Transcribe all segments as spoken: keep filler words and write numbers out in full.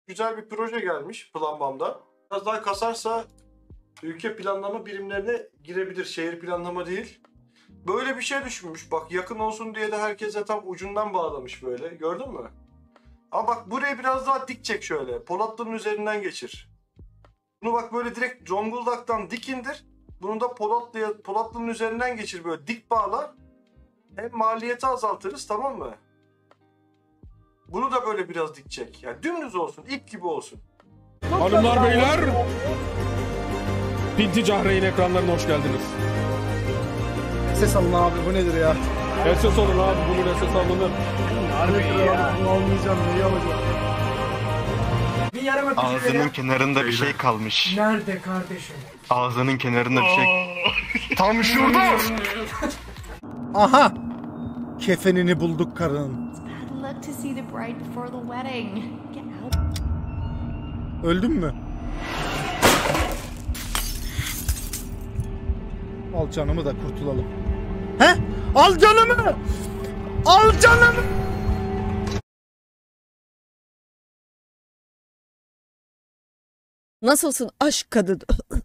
güzel bir proje gelmiş Planbam'da. Biraz daha kasarsa ülke planlama birimlerine girebilir. Şehir planlama değil. Böyle bir şey düşünmüş. Bak yakın olsun diye de herkese tam ucundan bağlamış böyle. Gördün mü? Ama bak burayı biraz daha dik çek şöyle. Polatlı'nın üzerinden geçir. Bunu bak böyle direkt Zonguldak'tan dik indir. Bunu da Polatlı'ya, Polatlı'nın üzerinden geçir böyle dik bağla. Hem maliyeti azaltırız, tamam mı? Bunu da böyle biraz dik çek. Yani dümdüz olsun, ip gibi olsun. Hanımlar beyler, Pinti Cahreyn ekranlarına hoş geldiniz. Ses alın abi, bu nedir ya? S S olun abi, bunun S S alınır. Harbi ya. Bunu almayacağım, neyi alacağım? Bir yarım öpücük Ağzının verin. kenarında bir şey kalmış. Nerede kardeşim? Ağzının kenarında bir şey... Tam şurada! Aha! Kefenini bulduk karının. Look to see the bride before the wedding. Get out. Öldün mü? Al canımı da kurtulalım. He? Al canımı! Al canımı! Nasılsın aşk kadın?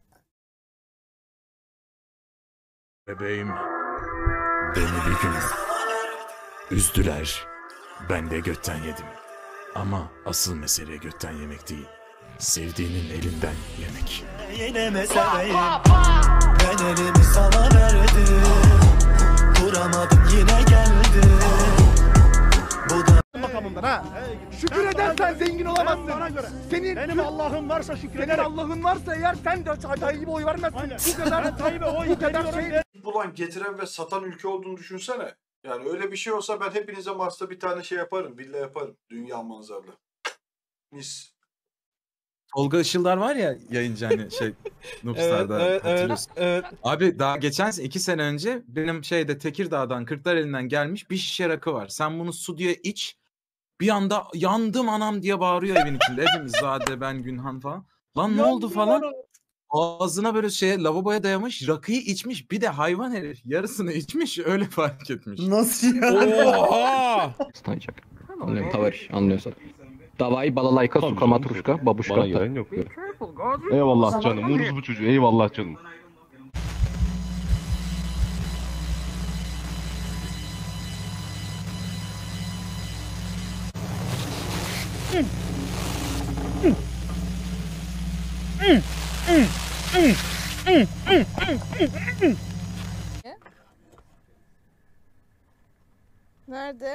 Bebeğim, beni bir gün üzdüler. Ben de götten yedim. Ama asıl mesele götten yemek değil. Sevdiğinin elinden yemek. Yine meseleyim. Ben elimi sana verdim. Kuramadım yine geldi. Bu da Makamından ha. Şükür edersen zengin olamazsın. Bana göre. Senin benim Allah'ım varsa şükrederim. Senin Allah'ın varsa eğer sen de Tayyip'e oy vermezsin. Bu kadar Tayyip'e oy bu kadar şey. Bulan, getiren ve satan ülke olduğunu düşünsene. Yani öyle bir şey olsa ben hepinize Mars'ta bir tane şey yaparım. Villa yaparım. Dünya manzaralı. Mis. Tolga Işıldar var ya yayıncı hani şey Noobstar'da evet, evet, hatırlıyorsun. evet. Abi daha geçen iki sene önce benim şeyde Tekirdağ'dan Kırklareli'nden gelmiş bir şişe rakı var. Sen bunu stüdyoya iç. Bir anda yandım anam diye bağırıyor evin içinde. Hepimiz Zade, ben, Günhan falan. Lan ne oldu falan. Ağzına böyle şeye lavaboya dayamış rakıyı içmiş. Bir de hayvan herif yarısını içmiş öyle fark etmiş. Nasıl ya? Oha! Stanacak. Anlıyorum tavariş anlıyorsan. Davayı balalayka, suka, matruşka, babuşka. Bana gelen yok ya. Eyvallah canım, vuruz bu çocuğu, eyvallah canım. Nerede?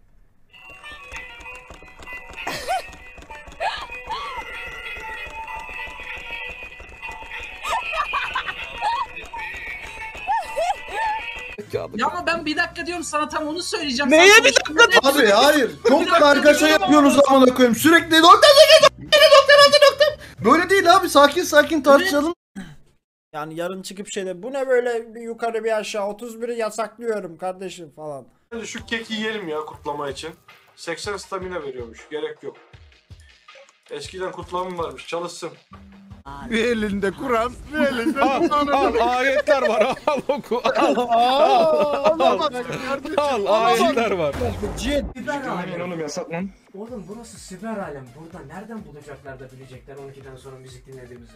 Ya ama ben bir dakika diyorum sana, tam onu söyleyeceğim. Neye Sen bir konuşma. dakika? Abi hayır. Çok dakika kargaşa diyorum yapıyorsunuz amına koyayım. Sürekli doktor doktor doktor doktor doktor. Böyle değil abi. Sakin sakin tartışalım. Yani yarın çıkıp şeyde bu ne böyle bir yukarı bir aşağı otuz biri yasaklıyorum kardeşim falan. Hadi şu keki yiyelim ya kutlama için. seksen stamina veriyormuş. Gerek yok. Eskiden kutlama varmış. Çalışsın. Bir elinde Kur'an, bir elinde Al, al ayetler var. Al oku. Al. Al, al ayetler var. Siber alem. Oğlum yasak lan. Oğlum burası siber alem. Burada nereden bulacaklar da bilecekler on ikiden sonra müzik dinlediğimizi?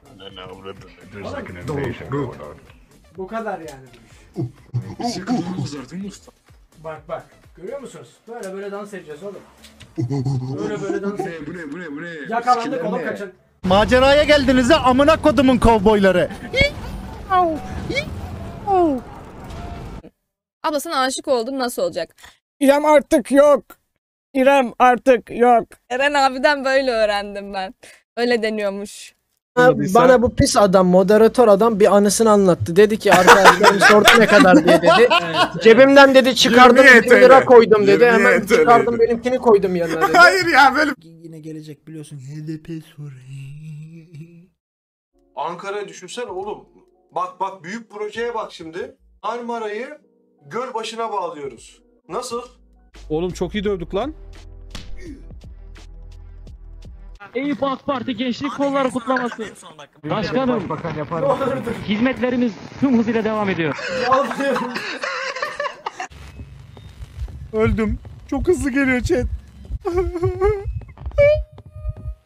Bu kadar yani bu iş. Bak bak. Görüyor musunuz? Böyle böyle dans edeceğiz oğlum. Böyle böyle dans edeceğiz. Bu ne, bu ne, bu ne? Yakalandık oğlum, kaçın. Maceraya geldiniz ha amına kodumun kovboyları. Abla sana aşık oldum, nasıl olacak? İrem artık yok. İrem artık yok. Eren abiden böyle öğrendim ben. Öyle deniyormuş. Bana bu pis adam, moderatör adam bir anısını anlattı. Dedi ki arkadaşlarım sordu ne kadar diye dedi. Cebimden dedi çıkardım bir lira koydum dedi. Hemen çıkardım benimkini koydum yanına dedi. Hayır ya böyle. Yine gelecek biliyorsun. H D P soru. Ankara'yı düşünsene oğlum. Bak bak büyük projeye bak şimdi. Marmara'yı göl başına bağlıyoruz. Nasıl? Oğlum çok iyi dövdük lan. Eyüp AK Parti Gençlik Kolları kutlaması. Başkanım, hizmetlerimiz tüm hızıyla devam ediyor. Öldüm. Çok hızlı geliyor chat.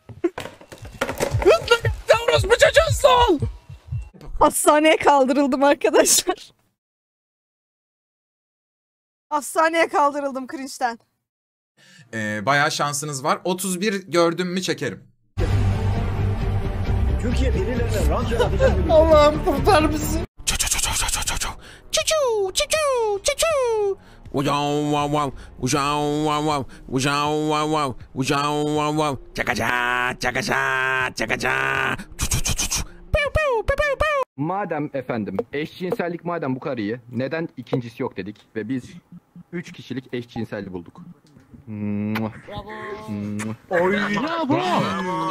orospu çocuğu sol. Hastaneye kaldırıldım arkadaşlar. Hastaneye kaldırıldım cringe'den. Ee, bayağı şansınız var. otuz bir gördüm mü çekerim. Türkiye birilerine rant yaratacak. Allah'ım kurtar bizi. Çuçu çuçu çuçu. Ujav wow wow. Ujav wow wow. Ujav wow wow. Ujav wow wow. Çakaça çakaça çakaça. Madem efendim eşcinsellik madem bu kadar iyi, neden ikincisi yok dedik ve biz üç kişilik eşcinselli bulduk. Bravo. Oy. Bravo.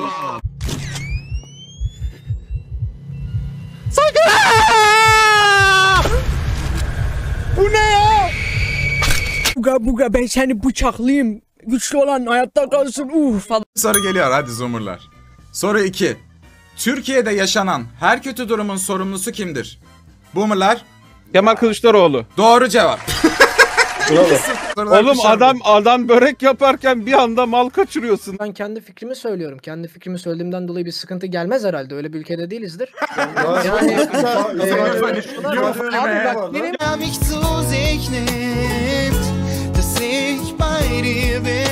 Bu ne ya? Buga buga ben seni bıçaklayayım. Güçlü olan hayatta kalsın. Uf falan. Soru geliyor hadi zoomerlar. Soru iki. Türkiye'de yaşanan her kötü durumun sorumlusu kimdir? Boomerlar. Kemal Kılıçdaroğlu. Doğru cevap. Oğlum adam adam börek yaparken bir anda mal kaçırıyorsun. Ben kendi fikrimi söylüyorum. Kendi fikrimi söylediğimden dolayı bir sıkıntı gelmez herhalde. Öyle bir ülkede değilizdir. Yani abi bak benim mich zu sich nimmt, dass ich bei dir bin.